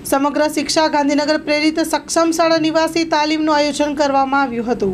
સમગ્ર શિક્ષા ગાંધીનગર પ્રેરિત સક્ષમ શાળા નિવાસી તાલીમનું આયોજન કરવામાં આવ્યું હતું।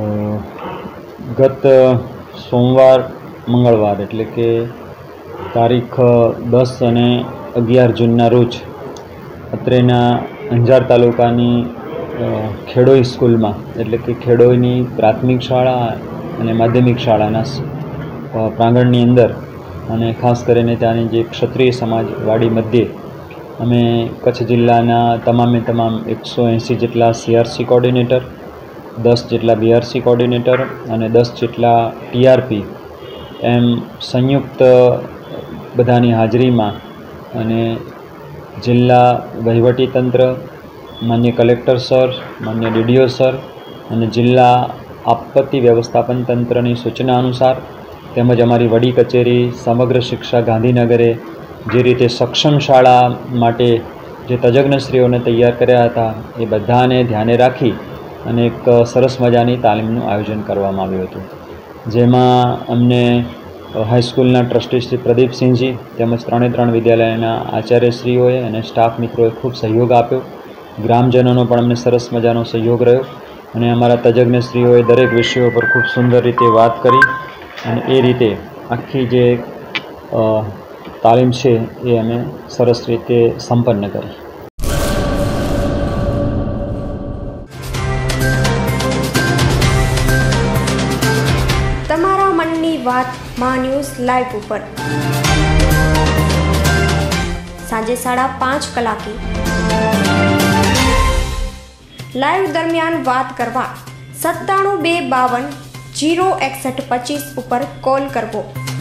ગત સોમવાર મંગળવાર એટલે કે તારીખ 10 અને 11 જૂનના રોજ અત્રેના અંજાર તાલુકાની ખેડોઈ સ્કૂલમાં એટલે કે ખેડોઈની પ્રાથમિક શાળા અને માધ્યમિક શાળાના પ્રાંગણની અંદર અને ખાસ કરીને ત્યાંની જે ક્ષત્રિય સમાજવાડી મધ્યે અમે કચ્છ જિલ્લાના તમામે તમામ 180 જેટલા CRC કોર્ડિનેટર, 10 જેટલા BRC કોર્ડિનેટર અને 10 જેટલા TRP એમ સંયુક્ત બધાની હાજરીમાં અને જિલ્લા વહીવટીતંત્ર, માન્ય કલેક્ટર સર, માન્ય DDO સર અને જિલ્લા આપત્તિ વ્યવસ્થાપન તંત્રની સૂચના અનુસાર તેમજ અમારી વડી કચેરી સમગ્ર શિક્ષા ગાંધીનગરે જે રીતે સક્ષમ શાળા માટે જે તજજ્ઞશ્રીઓને તૈયાર કર્યા હતા એ બધાને ધ્યાને રાખી અને એક સરસ મજાની તાલીમનું આયોજન કરવામાં આવ્યું હતું, જેમાં અમને હાઈસ્કૂલના ટ્રસ્ટી શ્રી પ્રદીપસિંહજી તેમજ 3 વિદ્યાલયના આચાર્યશ્રીઓએ અને સ્ટાફ મિત્રોએ ખૂબ સહયોગ આપ્યો। ગ્રામજનોનો પણ અમને સરસ મજાનો સહયોગ રહ્યો અને અમારા તજજ્ઞશ્રીઓએ દરેક વિષયો પર ખૂબ સુંદર રીતે વાત કરી અને એ રીતે આખી જે તાલીમ છે એ અમે સરસ રીતે સંપન્ન કરી। તમારા મનની વાત માં ન્યૂઝ લાઈવ ઉપર સાંજે 5:30 કલાકે લાઈવ દરમિયાન વાત કરવા 97 252 06125 ઉપર કોલ કરવો।